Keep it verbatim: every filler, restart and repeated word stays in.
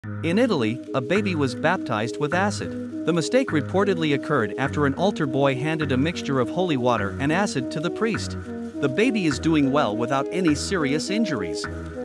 In Italy, a baby was baptized with acid. The mistake reportedly occurred after an altar boy handed a mixture of holy water and acid to the priest. The baby is doing well without any serious injuries.